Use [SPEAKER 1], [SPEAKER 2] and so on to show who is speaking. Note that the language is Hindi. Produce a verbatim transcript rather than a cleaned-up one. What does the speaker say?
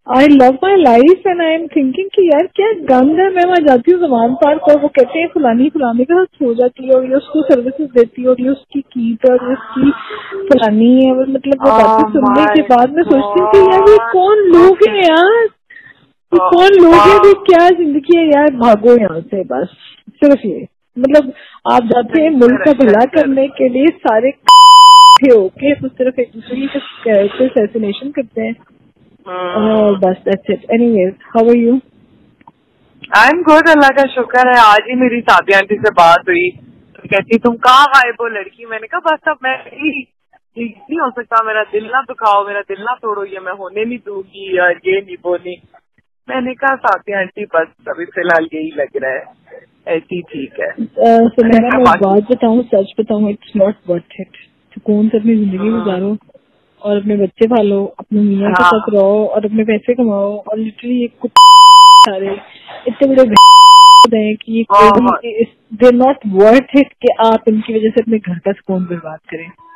[SPEAKER 1] I love my life and I am thinking कि यार क्या गंद है। मैं वहाँ जाती हूँ जमान पार्क और वो कहते हैं फलानी फलानी के साथ सो जाती है और ये उसको सर्विसेज देती है और ये उसकी कीट और उसकी फलानी है। और मतलब वो बातें
[SPEAKER 2] Oh
[SPEAKER 1] सुनने के
[SPEAKER 2] my
[SPEAKER 1] बाद मैं सोचती हूँ कि यार ये
[SPEAKER 2] God.
[SPEAKER 1] कौन लोग हैं
[SPEAKER 2] Okay.
[SPEAKER 1] यार, ये
[SPEAKER 2] Uh,
[SPEAKER 1] कौन लोग हैं, ये
[SPEAKER 2] uh,
[SPEAKER 1] क्या जिंदगी है यार। भागो यहाँ से बस। सिर्फ ये मतलब आप जाते हैं मुल्क
[SPEAKER 2] censor
[SPEAKER 1] का
[SPEAKER 2] है,
[SPEAKER 1] भला
[SPEAKER 2] censor.
[SPEAKER 1] करने के लिए, सारे होके तो सिर्फ एक दूसरे की असैसिनेशन करते हैं और
[SPEAKER 2] Hmm.
[SPEAKER 1] बस that's it. Anyways, how are you?
[SPEAKER 2] I'm good, अल्लाह का शुक्र है। आज ही मेरी सादिया आंटी से बात हुई तो कहती तुम कहाँ गायब हो लड़की। मैंने कहा बस अब मैं ठीक नहीं हो सकता, मेरा दिल ना दुखाओ, मेरा दिल ना तोड़ो, ये मैं होने नहीं दूंगी और ये नहीं बोली। मैंने कहा सादिया आंटी बस अभी फिलहाल यही लग रहा है, ऐसी ठीक है। मैंने
[SPEAKER 1] सुनैना
[SPEAKER 2] कहा
[SPEAKER 1] मैं एक
[SPEAKER 2] बाकी
[SPEAKER 1] बात बताऊं, सच बताऊं, इट्स नॉट वर्थ इट। सुकून से अपनी जिंदगी
[SPEAKER 2] हम्म,
[SPEAKER 1] गुजारो और अपने बच्चे पालो, अपने मियाँ के साथ
[SPEAKER 2] हाँ
[SPEAKER 1] रहो और अपने पैसे कमाओ और लिटरली एक कुछ सारे इतने बड़े हैं कि ये कोई
[SPEAKER 2] बहुत
[SPEAKER 1] भी दे नॉट वर्थ इट कि आप इनकी वजह से अपने घर का सुकून बर्बाद करें।